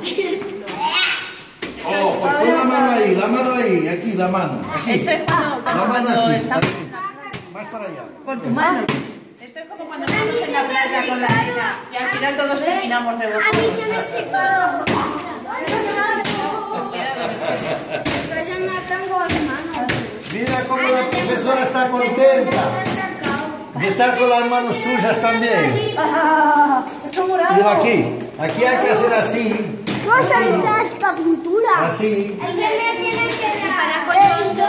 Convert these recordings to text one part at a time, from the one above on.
Oh, pues pon la mano ahí, aquí la mano. Aquí. Esto es cuando aquí, estamos... Más para allá. con tu mano. Esto es como cuando estamos en la playa con la arena y al final todos terminamos rebotados. A mí se me secó. Pero yo no tengo manos. Mira cómo la profesora está contenta de estar con las manos suyas también. Mira aquí, aquí hay que hacer así. ¿Cómo se usa esta pintura? Así. Para con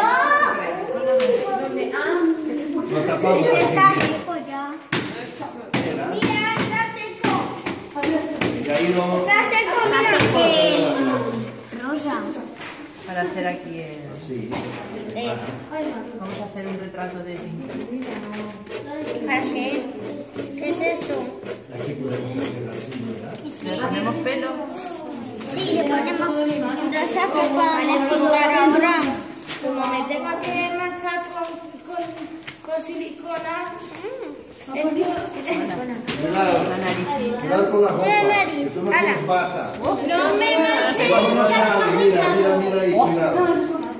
Lo tapamos está así. seco ya. Mira, está seco. Y ahí lo... Está seco, mira. Rosa. Para hacer aquí el... Sí. Vamos a hacer un retrato de pintura. ¿Para qué? ¿Qué es eso? Aquí podemos hacer así, ¿verdad? Le ponemos pelo. Sí, le ponemos rosa para pintar ahora. Como me tengo que manchar con silicona, Cuidado, La nariz. cuidado con la ropa. nariz. Que tú no tienes bata. no me manches, Cuando no sale, mira ahí, cuidado.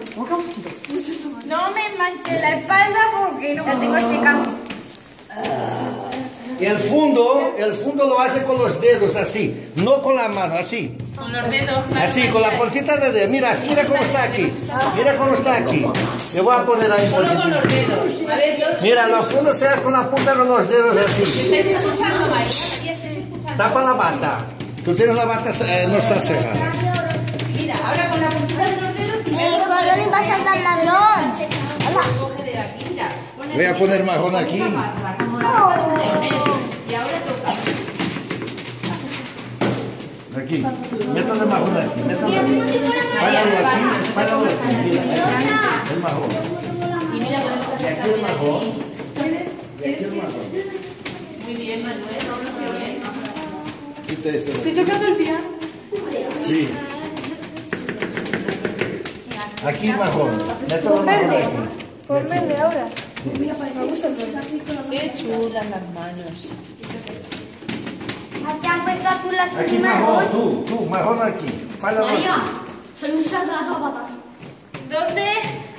no me manche la espalda porque no la tengo seca. El fondo lo hace con los dedos así, no con la mano, así. Con los dedos. Así, con la puntita de dedo. Mira cómo está aquí. Mira cómo está aquí. Le voy a poner ahí un Solo con poquitito. los dedos. A ver, yo... Mira, los fondos se hacen con la punta de los dedos así. ¿Estáis escuchando, María? ¿Sí estáis escuchando? Tapa la bata. Tú tienes la bata, no está cerrada. Mira, ahora con la puntita de los dedos... ¿Cuándo le vas a dar ladrón? Coge de aquí, mira. Pon Voy a aquí, poner marrón aquí. como la barra. Eso. Y ahora toca. Aquí. Métale marrón aquí. Métale aquí. Espáralo aquí. Mira, el marrón. Y mira, podemos Y hacer aquí el también marrón. así. Y aquí el marrón. Muy bien, Manuel. Muy bien. Quita esto. Estoy tocando el piano. Sí. Aquí el marrón. Métale el marrón aquí. Por verde ahora. Qué chulas las manos. Aquí han puesto azul las Aquí marrón, tú, marrón aquí. Páralo aquí. Soy un sagrado avatar. ¿Dónde?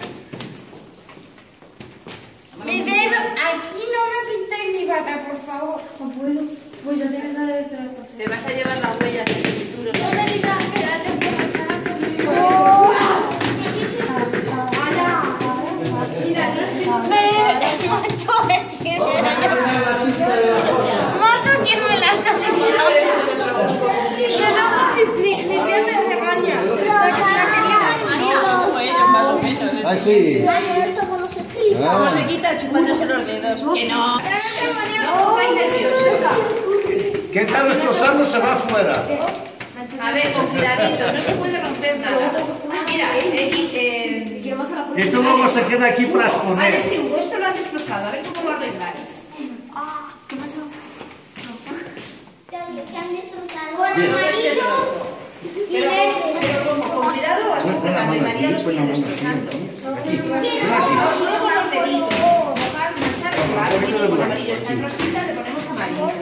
Mi dedo. Aquí no me pintéis mi bata, por favor. No puedo. Pues ya tienes la de transporte. Te vas a llevar las huellas de pintura. No me digas que la tengo que manchar. Mira, me mato quién Vamos a caminar la tinta de la cosa. mato quién me la toca. Que luego mi pie me regaña. Como ellos, más o menos. Ah, sí. Esto cuando se escribe. ¿Cómo se quita chupándose los dedos? Que no. ¿Qué tal destrozando se va afuera? A ver, con cuidadito, no se puede romper nada. Mira, Esto luego se queda aquí para vale, exponer. sí, esto lo has destrozado, a ver cómo lo arregláis. Que han destrozado. Amarillo y Pero, verde. pero con cuidado o así, Pon la porque mano María aquí, lo pon sigue la mano aquí. destrozando. Aquí. No, solo con los deditos. Manchar, vale, con amarillo está en rosita, le ponemos amarillo.